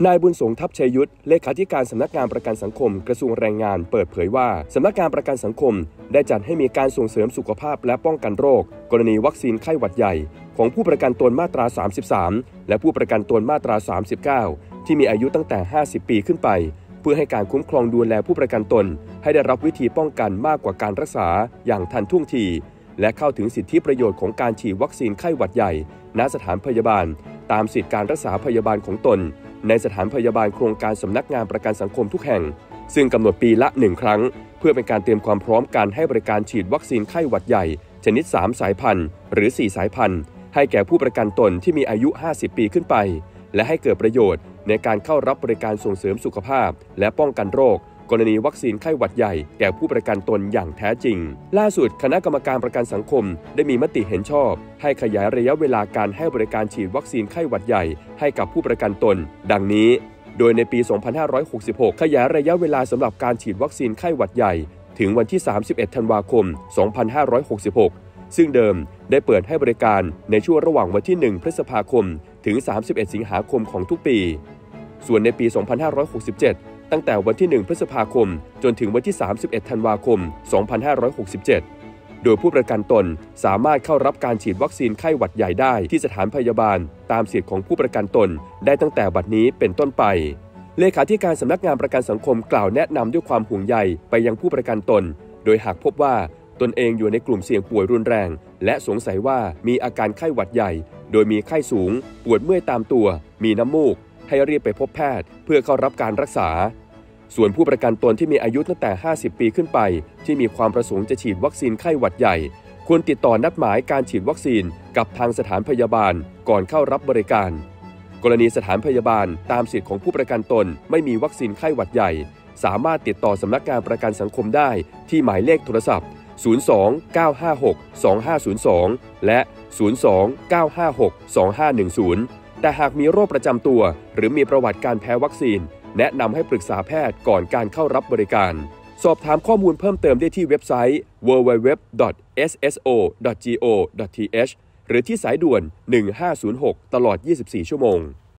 นายบุญสงทัพชัยยุทธเลขาธิการสำนักงานประกันสังคมกระทรวงแรงงานเปิดเผยว่าสำนักงานประกันสังคมได้จัดให้มีการส่งเสริมสุขภาพและป้องกันโรคกรณีวัคซีนไข้หวัดใหญ่ของผู้ประกันตนมาตรา 33 และผู้ประกันตนมาตรา 39 ที่มีอายุตั้งแต่ 50 ปีขึ้นไปเพื่อให้การคุ้มครองดูแลผู้ประกันตนให้ได้รับวิธีป้องกันมากกว่าการรักษาอย่างทันท่วงทีและเข้าถึงสิทธิประโยชน์ของการฉีดวัคซีนไข้หวัดใหญ่ณสถานพยาบาลตามสิทธิการรักษาพยาบาลของตนในสถานพยาบาลโครงการสำนักงานประกันสังคมทุกแห่งซึ่งกำหนดปีละ1ครั้งเพื่อเป็นการเตรียมความพร้อมการให้บริการฉีดวัคซีนไข้หวัดใหญ่ชนิด3สายพันธุ์หรือ4สายพันธุ์ให้แก่ผู้ประกันตนที่มีอายุ50ปีขึ้นไปและให้เกิดประโยชน์ในการเข้ารับบริการส่งเสริมสุขภาพและป้องกันโรคกรณีวัคซีนไข้หวัดใหญ่แก่ผู้ประกันตนอย่างแท้จริงล่าสุดคณะกรรมการประกันสังคมได้มีมติเห็นชอบให้ขยายระยะเวลาการให้บริการฉีดวัคซีนไข้หวัดใหญ่ให้กับผู้ประกันตนดังนี้โดยในปี 2566 ขยายระยะเวลาสำหรับการฉีดวัคซีนไข้หวัดใหญ่ถึงวันที่ 31 ธันวาคม 2566 ซึ่งเดิมได้เปิดให้บริการในช่วงระหว่างวันที่ 1 พฤษภาคมถึง 31 สิงหาคมของทุกปีส่วนในปี 2567 ตั้งแต่วันที่ 1 พฤษภาคมจนถึงวันที่ 31 ธันวาคม 2567 โดยผู้ประกันตนสามารถเข้ารับการฉีดวัคซีนไข้หวัดใหญ่ได้ที่สถานพยาบาลตามสิทธิของผู้ประกันตนได้ตั้งแต่บัดนี้เป็นต้นไปเลขาธิการสำนักงานประกันสังคมกล่าวแนะนำด้วยความห่วงใยไปยังผู้ประกันตนโดยหากพบว่าตนเองอยู่ในกลุ่มเสี่ยงป่วยรุนแรงและสงสัยว่ามีอาการไข้หวัดใหญ่โดยมีไข้สูงปวดเมื่อยตามตัวมีน้ำมูกให้รีบไปพบแพทย์เพื่อเข้ารับการรักษาส่วนผู้ประกันตนที่มีอายุตั้งแต่50ปีขึ้นไปที่มีความประสงค์จะฉีดวัคซีนไข้หวัดใหญ่ควรติดต่อนัดหมายการฉีดวัคซีนกับทางสถานพยาบาลก่อนเข้ารับบริการกรณีสถานพยาบาลตามสิทธิของผู้ประกันตนไม่มีวัคซีนไข้หวัดใหญ่สามารถติดต่อสำนักงานประกันสังคมได้ที่หมายเลขโทรศัพท์02-956-2502 และ 02-956-2510 แต่หากมีโรคประจำตัวหรือมีประวัติการแพ้วัคซีนแนะนำให้ปรึกษาแพทย์ก่อนการเข้ารับบริการสอบถามข้อมูลเพิ่มเติมได้ที่เว็บไซต์ www.sso.go.th หรือที่สายด่วน1506ตลอด24ชั่วโมง